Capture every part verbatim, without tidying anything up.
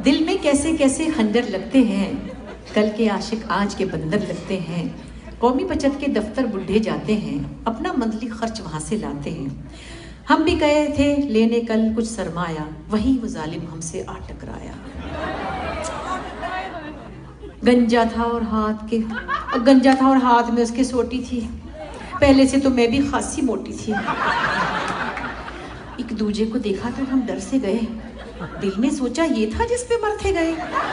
दिल में कैसे कैसे खंजर लगते हैं, कल के आशिक आज के बंदर लगते हैं। कौमी बचत के दफ्तर बुढ़े जाते हैं, अपना मंथली खर्च वहाँ से लाते हैं। हम भी गए थे लेने कल कुछ सरमाया, वही वो जालिम हमसे आ टकराया। गंजा था और हाथ के गंजा था और हाथ में उसके सोटी थी। पहले से तो मैं भी खासी मोटी थी। एक दूजे को देखा तो हम डर से गए, दिल में सोचा ये था जिस पे मरते गए।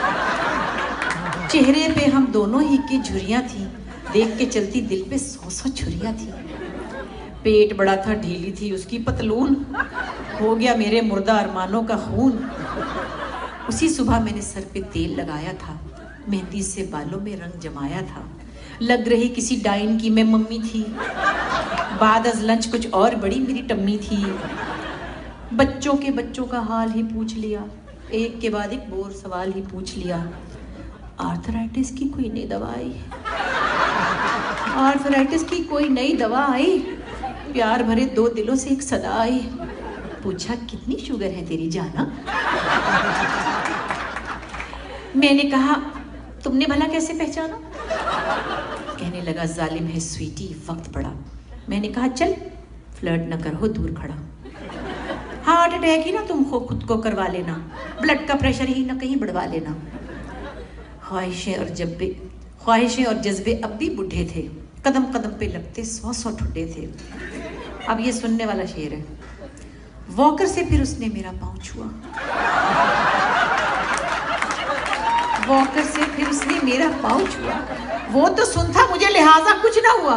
चेहरे पे हम दोनों ही की झुर्रियां थी, देख के चलती दिल पे सौ सौ छुरियां थी। पेट बड़ा था, ढीली थी उसकी पतलून, हो गया मेरे मुर्दा अरमानों का खून। उसी सुबह मैंने सर पे तेल लगाया था, मेहंदी से बालों में रंग जमाया था। लग रही किसी डाइन की मैं मम्मी थी। बाद अज लंच कुछ और बड़ी मेरी टम्मी थी। बच्चों के बच्चों का हाल ही पूछ लिया, एक के बाद एक बोर सवाल ही पूछ लिया। आर्थराइटिस की कोई नई दवा आई? आर्थराइटिस की कोई नई दवा आई? प्यार भरे दो दिलों से एक सदा आई। पूछा कितनी शुगर है तेरी जाना? मैंने कहा तुमने भला कैसे पहचाना? कहने लगा जालिम है स्वीटी, वक्त पड़ा। मैंने कहा चल फ्लर्ट न कर, हो दूर खड़ा। हार्ट अटैक ही ना तुम खुद को करवा लेना, ब्लड का प्रेशर ही ना कहीं बढ़वा लेना। ख्वाहिशें और जज्बे ख्वाहिशें और जज्बे अब भी बूढ़े थे, कदम कदम पे लगते सौ सौ ठुड्डे थे। अब ये सुनने वाला शेर है। वॉकर से फिर उसने मेरा पाँव छुआ, वॉकर से फिर उसने मेरा पाँव छुआ। वो तो सुन था मुझे लिहाजा कुछ ना हुआ।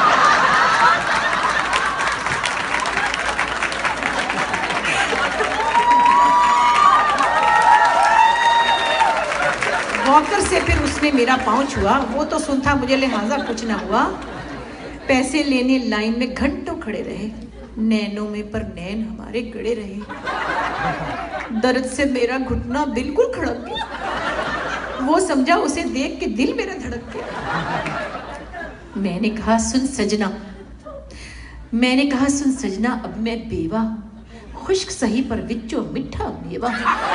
वॉकर से फिर उसने मेरा पाँव छुआ, वो तो सुन था मुझे लिहाजा कुछ ना हुआ। पैसे लेने लाइन में घंटों खड़े रहे, नैनों में पर नैन हमारे गड़े रहे। दर्द से मेरा घुटना बिल्कुल खड़क गया, वो समझा उसे देख के दिल मेरा धड़क गया। मैंने कहा सुन सजना मैंने कहा सुन सजना अब मैं बेवा, खुश्क सही पर विच्चो मिठा मेवा।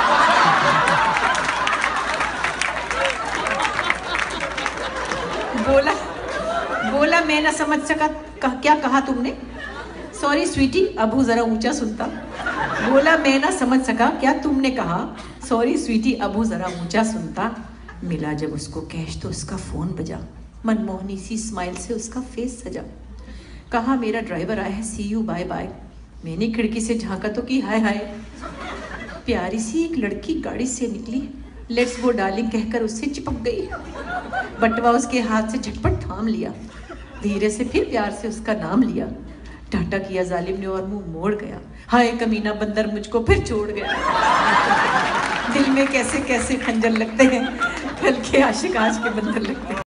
बोला बोला मैं ना समझ सका, कह, क्या कहा तुमने? सॉरी स्वीटी, अबू जरा ऊंचा सुनता। बोला मैं ना समझ सका, क्या तुमने कहा? सॉरी स्वीटी, अबू जरा ऊंचा सुनता। मिला जब उसको कैश तो उसका फोन बजा, मनमोहनी सी स्माइल से उसका फेस सजा। कहा मेरा ड्राइवर आया है, सी यू बाय बाय। मैंने खिड़की से झांका तो की हाय हाय। प्यारी सी एक लड़की गाड़ी से निकली, लेट्स गो डार्लिंग कहकर उससे चिपक गई। बटवा उसके हाथ से झटपट थाम लिया, धीरे से फिर प्यार से उसका नाम लिया। टाटा किया जालिम ने और मुंह मोड़ गया। हाय कमीना बंदर मुझको फिर छोड़ गया। दिल में कैसे कैसे खंजर लगते हैं, कल के आशिक आज के बंदर लगते हैं।